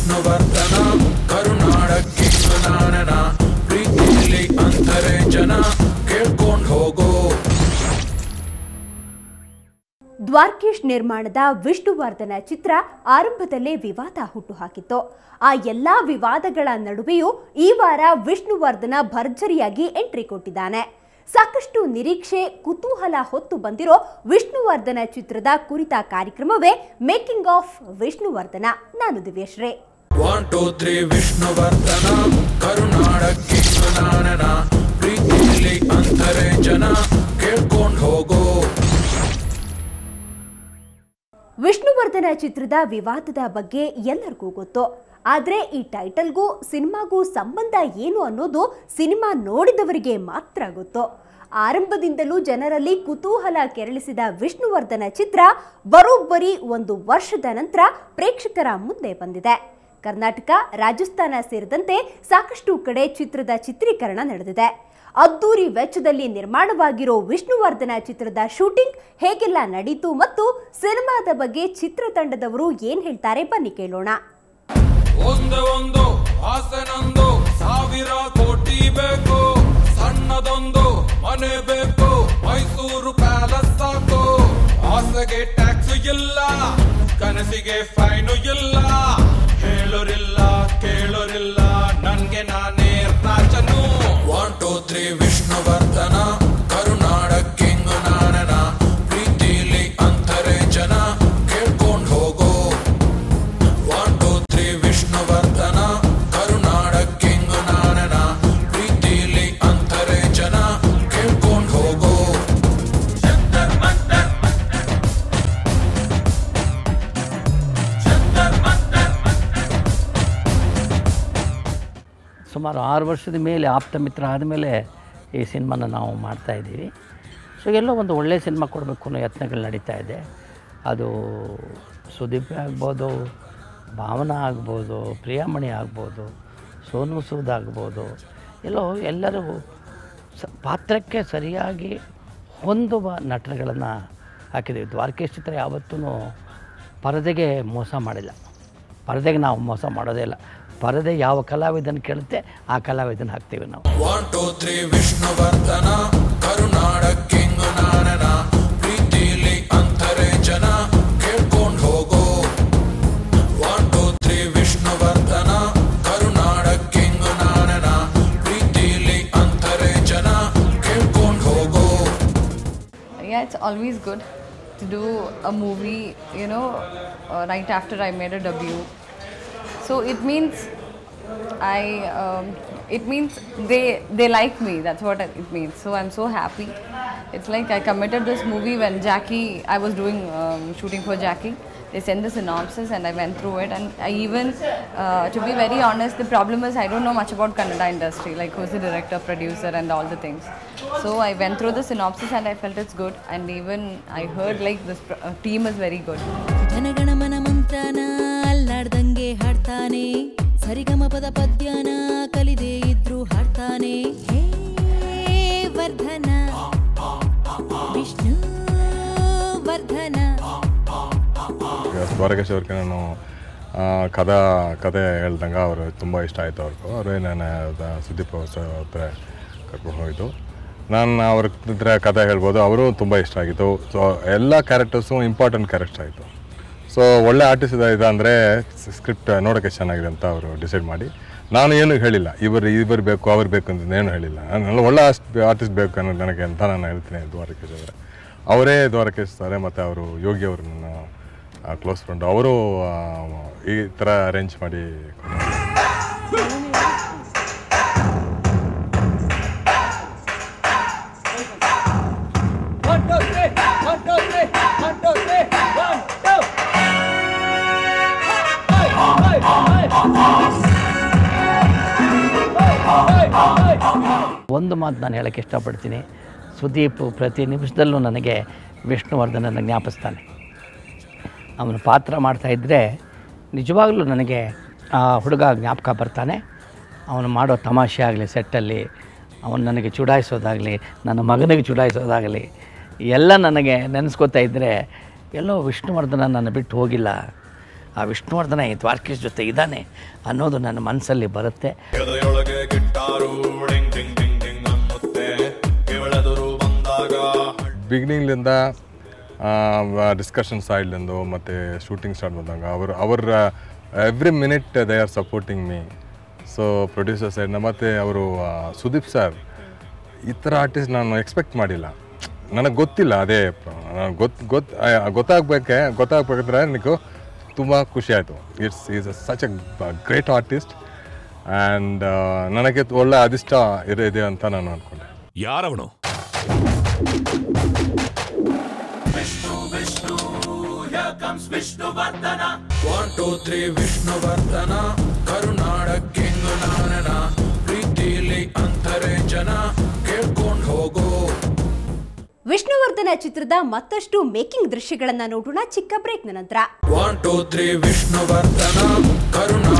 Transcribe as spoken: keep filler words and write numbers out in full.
ವಿಷ್ಣುವರ್ಧನ ಕರುನಾಡಕ್ಕೆ ನಾನನ ಪ್ರೀತಿಲಿ ಅಂತರೆ ಜನ ಕೇಳ್ಕೊಂಡು ಹೋಗೋ. ದ್ವಾರಕೀಶ್ ನಿರ್ಮಾಣದ ವಿಷ್ಣುವರ್ಧನ ಚಿತ್ರ ಆರಂಭದಲ್ಲೇ ವಿವಾದ ಹುಟ್ಟುಹಾಕಿತ್ತು. ಆ ಎಲ್ಲಾ ವಿವಾದಗಳ ನಡುವೆಯೂ ಈ ವಾರ ವಿಷ್ಣುವರ್ಧನ ಭರ್ಜರಿಯಾಗಿ ಎಂಟ್ರಿ ಕೊಟ್ಟಿದ್ದಾನೆ. ಸಾಕಷ್ಟು ನಿರೀಕ್ಷೆ ಕುತೂಹಲ ಹೊತ್ತು ಬಂದಿರೋ ವಿಷ್ಣುವರ್ಧನ ಚಿತ್ರದ ಕುರಿತ ಕಾರ್ಯಕ್ರಮವೇ ಮೇಕಿಂಗ್ ಆಫ್ ವಿಷ್ಣುವರ್ಧನ. ನಾನು Divyashri. One two three Vishnuvardhana ಕರುನಾಡಕ್ಕೆ ನಾನನ ಪ್ರೀತಿಲಿ ಅಂತರೆ ಜನ ಕೇಳ್ಕೊಂಡು ಹೋಗೋ. ವಿಷ್ಣುವರ್ಧನ ಚಿತ್ರದ ವಿವಾದದ ಬಗ್ಗೆ ಎಲ್ಲರಿಗೂ ಗೊತ್ತು. ಆದರೆ ಈ ಟೈಟಲ್ಗೂ ಸಿನಿಮಾಗೂ ಸಂಬಂಧ ಏನು ಅನ್ನೋದು ಸಿನಿಮಾ ನೋಡಿದವರಿಗೆ ಮಾತ್ರ ಗೊತ್ತು. ಆರಂಭದಿಂದಲೂ ಜನರಲ್ಲಿ ಕುತೂಹಲ ಕೆರಳಿಸಿದ ವಿಷ್ಣುವರ್ಧನ ಚಿತ್ರ ಬರೋಬ್ಬರಿ ಒಂದು ವರ್ಷದ ನಂತರ ಪ್ರೇಕ್ಷಕರ ಮುಂದೆ ಬಂದಿದೆ. ಕರ್ನಾಟಕ, ರಾಜಸ್ಥಾನ ಸೇರಿದಂತೆ ಸಾಕಷ್ಟು ಕಡೆ ಚಿತ್ರದ ಚಿತ್ರೀಕರಣ ನಡೆದಿದೆ. ಅದ್ದೂರಿ ವೆಚ್ಚದಲ್ಲಿ ನಿರ್ಮಾಣವಾಗಿರೋ ವಿಷ್ಣುವರ್ಧನ ಚಿತ್ರದ ಶೂಟಿಂಗ್ ಹೇಗೆಲ್ಲ ನಡೀತು ಮತ್ತು ಸಿನಿಮಾದ ಬಗ್ಗೆ ಚಿತ್ರತಂಡದವರು ಏನ್ ಹೇಳ್ತಾರೆ ಬನ್ನಿ ಕೇಳೋಣ. ಒಂದು ಒಂದು ಆಸನೊಂದು ಸಾವಿರ ಕೋಟಿ ಬೇಕು, ಸಣ್ಣದೊಂದು ಮನೆ ಬೇಕು, ಮೈಸೂರು ಪ್ಯಾಲೇಸ್ ಸಾಕು, ಆಸೆಗೆ ಟ್ಯಾಕ್ಸ್ ಇಲ್ಲ, ಕನಸಿಗೆ ಫೈನು ಇಲ್ಲ, ಹೇಳೋರಿಲ್ಲ ಕೇಳೋರಿಲ್ಲ, ನನ್ಗೆ ನಾನೇ ರಾಜನು. ಒನ್ ಟೂ ತ್ರೀ ವಿಷ್ಣುವರ್ಧನ ಕರುನಾಡಕ್ಕೆ ನಾನನ ಪ್ರೀತಿಲಿ ಅಂತರೆ ಜನ ಕೇಳ್ಕೊಂಡು ಹೋಗೋ. ಒನ್ ಟೂ ತ್ರೀ ವಿಷ್ಣುವರ್ಧನ ಕರುನಾಡಕ್ಕೆ ನಾನನ ಪ್ರೀತಿಲಿ ಅಂತರೆ ಜನ ಕೇಳ್ಕೊಂಡು ಹೋಗೋ. ಸುಮಾರು ಆರು ವರ್ಷದ ಮೇಲೆ ಆಪ್ತ ಮಿತ್ರ ಆದಮೇಲೆ ಈ ಸಿನಿಮಾನ ನಾವು ಮಾಡ್ತಾಯಿದ್ದೀವಿ. ಸೊ ಎಲ್ಲೋ ಒಂದು ಒಳ್ಳೆಯ ಸಿನಿಮಾ ಕೊಡಬೇಕು ಅನ್ನೋ ಯತ್ನಗಳು ನಡೀತಾ ಇದೆ. ಅದು ಸುದೀಪ್ ಆಗ್ಬೋದು, ಭಾವನಾ ಆಗ್ಬೋದು, ಪ್ರಿಯಾಮಣಿ ಆಗ್ಬೋದು, ಸೋನು ಸೂದ್ ಆಗ್ಬೋದು, ಎಲ್ಲೋ ಎಲ್ಲರೂ ಸ ಪಾತ್ರಕ್ಕೆ ಸರಿಯಾಗಿ ಹೊಂದುವ ನಟರುಗಳನ್ನು ಹಾಕಿದ್ದೀವಿ. ದ್ವಾರಕೀಶ್ ಚಿತ್ರ ಯಾವತ್ತೂ ಪರದೆಗೆ ಮೋಸ ಮಾಡಿಲ್ಲ. ಪರದೆಗೆ ನಾವು ಮೋಸ ಮಾಡೋದೇ ಇಲ್ಲ. ಪರದೆ ಯಾವ ಕಲಾವಿದನ ಕೇಳುತ್ತೆ ಆ ಕಲಾವಿದನ ಹಾಕ್ತೀವಿ ನಾವು. ಒನ್ ಟೂ ತ್ರೀ ವಿಷ್ಣುವರ್ಧನ ಕರುನಾಡಕ್ಕೆ ನಾನನ ಪ್ರೀತಿಲಿ ಅಂತರೆ ಜನ ಕೇಳ್ಕೊಂಡು ಹೋಗೋ. ಒನ್ ಟೂ ತ್ರೀ ವಿಷ್ಣುವರ್ಧನ ಕರುನಾಡಕ್ಕೆ ನಾನನ ಪ್ರೀತಿಲಿ ಅಂತರೆ ಜನ ಕೇಳ್ಕೊಂಡು ಹೋಗೋ. Yeah, it's always good to do a movie, you know, uh, right after I made a debut. So it means I, um, it means they they like me. That's what it means. So I'm so happy. It's like I committed this movie when Jackie, I was doing um, shooting for Jackie. They sent the synopsis and I went through it. And I even, uh, to be very honest, the problem is I don't know much about Kannada industry, like who's the director, producer, and all the things. So I went through the synopsis and I felt it's good. And even I heard like this uh, team is very good. Jana Gana Mana ಮಂತ್ರನ ಅಲ್ಲಾಡ್ದಂಗೆ ಹಾಡ್ತಾನೆ, ಸರಿಗಮ ಪದ ಪದ್ಯನ ಕಲಿದೆ ಇದ್ರು ಹಾಡ್ತಾನೆ. ಹೇ ವರ್ಧನ ವಿಷ್ಣು ವರ್ಧನ. ದ್ವಾರಕೀಶ್ ಅವ್ರಿಗೆ ನಾನು ಕಥಾ ಕತೆ ಹೇಳ್ದಂಗೆ ಅವರು ತುಂಬ ಇಷ್ಟ ಆಯಿತು. ಅವ್ರಿಗೂ ಅವರೇ ನಾನು ಸುದೀಪ್ ಹತ್ರ ಕರ್ಕೊಂಡು ಹೋಗಿದ್ದು. ನಾನು ಅವ್ರ ಹತ್ರ ಕಥೆ ಹೇಳ್ಬೋದು. ಅವರು ತುಂಬ ಇಷ್ಟ ಆಗಿತ್ತು. ಸೊ ಎಲ್ಲ ಕ್ಯಾರೆಕ್ಟರ್ಸು ಇಂಪಾರ್ಟೆಂಟ್ ಕ್ಯಾರೆಕ್ಟರ್ ಆಯಿತು. ಸೊ ಒಳ್ಳೆ ಆರ್ಟಿಸ್ಟ್ ಇದೆ ಅಂದರೆ ಸ್ಕ್ರಿಪ್ಟ್ ನೋಡೋಕ್ಕೆ ಚೆನ್ನಾಗಿದೆ ಅಂತ ಅವರು ಡಿಸೈಡ್ ಮಾಡಿ, ನಾನು ಏನು ಹೇಳಿಲ್ಲ ಇವರು ಇವರು ಬೇಕು ಅವ್ರು ಬೇಕು ಅಂತ ಏನು ಹೇಳಿಲ್ಲ. ನಾನು ಒಳ್ಳೆ ಆರ್ಟಿಸ್ಟ್ ಬೇಕು ಅನ್ನೋದು ನನಗೆ ಅಂತ ನಾನು ಹೇಳ್ತೀನಿ. ದ್ವಾರಕೀಶ್ ಅವರೇ ಅವರೇ ದ್ವಾರಕೀಶ್ ಸರ್ ಮತ್ತು ಅವರು ಯೋಗಿ ಅವರು ನನ್ನ ಕ್ಲೋಸ್ ಫ್ರೆಂಡ್. ಅವರು ಈ ಥರ ಅರೇಂಜ್ ಮಾಡಿ ಒಂದು ಮಾತು ನಾನು ಹೇಳೋಕ್ಕೆ ಇಷ್ಟಪಡ್ತೀನಿ. ಸುದೀಪ್ ಪ್ರತಿ ನಿಮಿಷದಲ್ಲೂ ನನಗೆ ವಿಷ್ಣುವರ್ಧನನ ಜ್ಞಾಪಿಸ್ತಾನೆ. ಅವನ ಪಾತ್ರ ಮಾಡ್ತಾಯಿದ್ರೆ ನಿಜವಾಗ್ಲೂ ನನಗೆ ಆ ಹುಡುಗ ಜ್ಞಾಪಕ ಬರ್ತಾನೆ. ಅವನು ಮಾಡೋ ತಮಾಷೆ ಆಗಲಿ, ಸೆಟ್ಟಲ್ಲಿ ಅವನು ನನಗೆ ಚುಡಾಯಿಸೋದಾಗಲಿ, ನನ್ನ ಮಗನಿಗೆ ಚುಡಾಯಿಸೋದಾಗಲಿ ಎಲ್ಲ ನನಗೆ ನೆನೆಸ್ಕೋತಾ ಇದ್ದರೆ ಎಲ್ಲೋ ವಿಷ್ಣುವರ್ಧನ ನನ್ನ ಬಿಟ್ಟು ಹೋಗಿಲ್ಲ ಆ ವಿಷ್ಣುವರ್ಧನ ಈ ದ್ವಾರಕೀಶ್ ಜೊತೆ ಇದ್ದಾನೆ ಅನ್ನೋದು ನನ್ನ ಮನಸ್ಸಲ್ಲಿ ಬರುತ್ತೆ. ಬಿಗಿನಿಂಗ್ಲಿಂದ ಡಿಸ್ಕಷನ್ಸ್ ಆಯ್ಲಿಂದು ಮತ್ತು ಶೂಟಿಂಗ್ ಸ್ಟಾರ್ಟ್ ಬಂದಾಗ ಅವರು ಅವರ every minute they are supporting me. So producer ಸೈಡ್ನ ಮತ್ತು ಅವರು ಸುದೀಪ್ ಸರ್ ಈ ಥರ ಆರ್ಟಿಸ್ಟ್ ನಾನು ಎಕ್ಸ್ಪೆಕ್ಟ್ ಮಾಡಿಲ್ಲ, ನನಗೆ ಗೊತ್ತಿಲ್ಲ. ಅದೇ ಗೊತ್ತು ಗೊತ್ತು ಗೊತ್ತಾಗಬೇಕೆ ಗೊತ್ತಾಗಬೇಕಂದ್ರೆ ನನಗೆ ತುಂಬ ಖುಷಿ ಆಯಿತು. It's is such a great artist and ನನಗೆ ಒಳ್ಳೆ ಅದಿಷ್ಟ ಇದೆ ಅಂತ ನಾನು ಅಂದ್ಕೊಂಡೆ. ಯಾರವನು? Vishnuvardhana one two three Vishnuvardhana Karunada king ನಾನನ ಪ್ರೀತಿಲಿ ಅಂತಾರೆ ಜನ ಕೇಳ್ಕೊಂಡು ಹೋಗೋ. ವಿಷ್ಣುವರ್ಧನ ಚಿತ್ರದ ಮತ್ತಷ್ಟು ಮೇಕಿಂಗ್ ದೃಶ್ಯಗಳನ್ನ ನೋಡೋಣ ಚಿಕ್ಕ ಬ್ರೇಕ್ನ ನಂತರ. ಒನ್ ಟೂ ತ್ರೀ ವಿಷ್ಣುವರ್ಧನ ಕರುನಾಡ